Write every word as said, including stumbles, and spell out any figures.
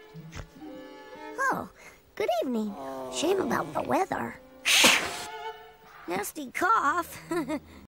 Oh, good evening. Shame about the weather. Nasty cough.